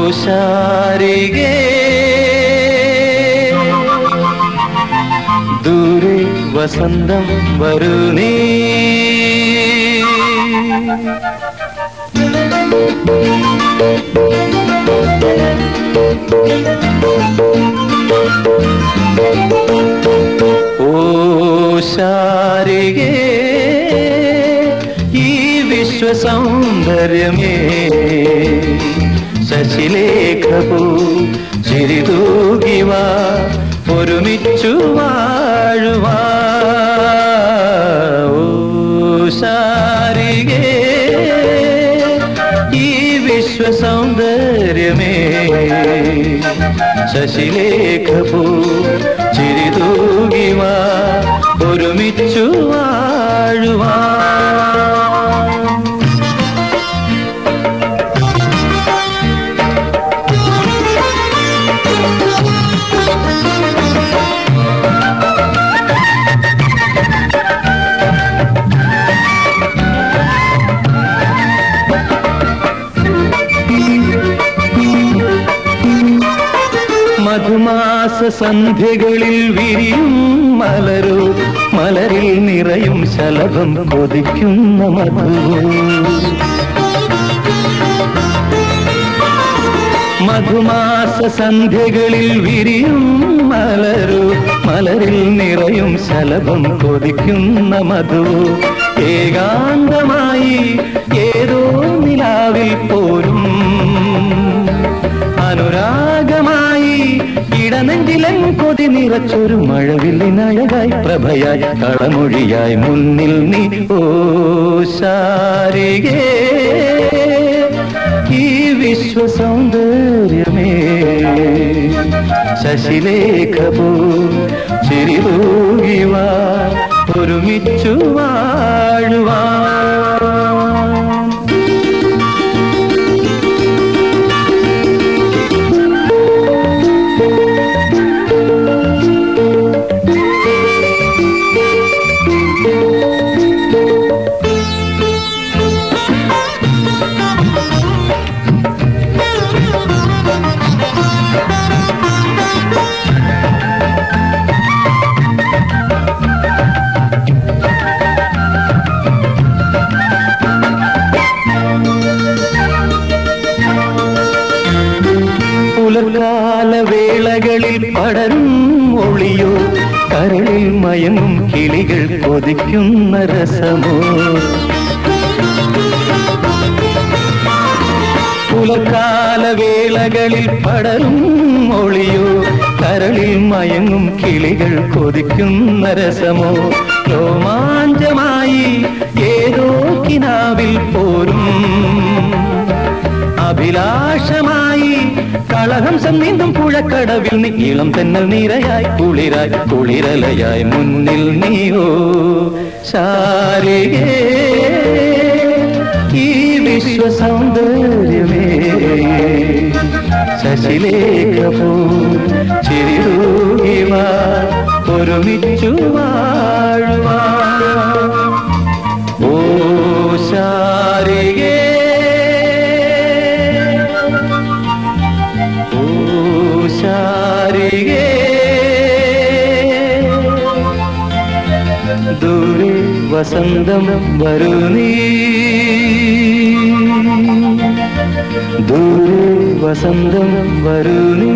ശാരികേ ദൂരെ വസന്തം വരൂ നീ ഓ ശാരികേ ഈ വിശ്വസൗന്ദര്യമേ ശശിലേഖപൂ ചിരിതൂകിവ ഒരുമിച്ചു വാഴുവാ ഓ ശാരികേ ഈ വിശ്വസൗന്ദര്യമേ ശശിലേഖപൂ ചിരിതൂകിവ ഒരുമിച്ചു വാഴുവാ മധുമാസ സന്ധ്യകളിൽ വിരിയും മലരോ മലരിൽ നിറയും ശലഭം കൊതിക്കുന്ന മധു മധുമാസ സന്ധ്യകളിൽ വിരിയും മലരോ മലരിൽ നിറയും ശലഭം കൊതിക്കുന്ന മധു ഏകാന്തമായി ഏതോ നിലാവിൽ പോരും അനുരാഗമായി ഇടനെഞ്ചിലൻ കൊതി നിറച്ചൊരു മഴവില്ലിനഴകായി പ്രഭയായി കളമൊഴിയായി മുന്നിൽ നീ ഓ ശാരികേ ഈ വിശ്വസൗന്ദര്യമേ ശശിലേഖപൂ ചിരിതൂകിവ ഒരുമിച്ചു വാഴുവാ പുലർകാലവേളകളിൽ പടരും ഒളിയോ കരളിൽ മയങ്ങും കിളികൾ കൊതിക്കുന്ന രസമോ പുലർകാലവേളകളിൽ പടരും ഒളിയോ കരളിൽ മയങ്ങും കിളികൾ കൊതിക്കുന്ന രസമോ രോമാഞ്ചമായി ഏതോ കിനാവിൽ പോരും അഭിലാഷമായി കളഹംസം നീന്തും പുഴക്കടവിൽ നീ ഇളം തെന്നൽ നീരയായി കുളിരായി കുളിരലയായി മുന്നിൽ നീയോ ശാരികേ ഈ വിശ്വസൗന്ദര്യമേ ശശിലേഖപൂ ചിരിതൂകിവ ഒരുമിച്ചു വാഴുവാ ഓ ശാരികേ ശാരികേ ദൂരെ വസന്തം വരൂ നീ ദൂരെ വസന്തം വരൂ നീ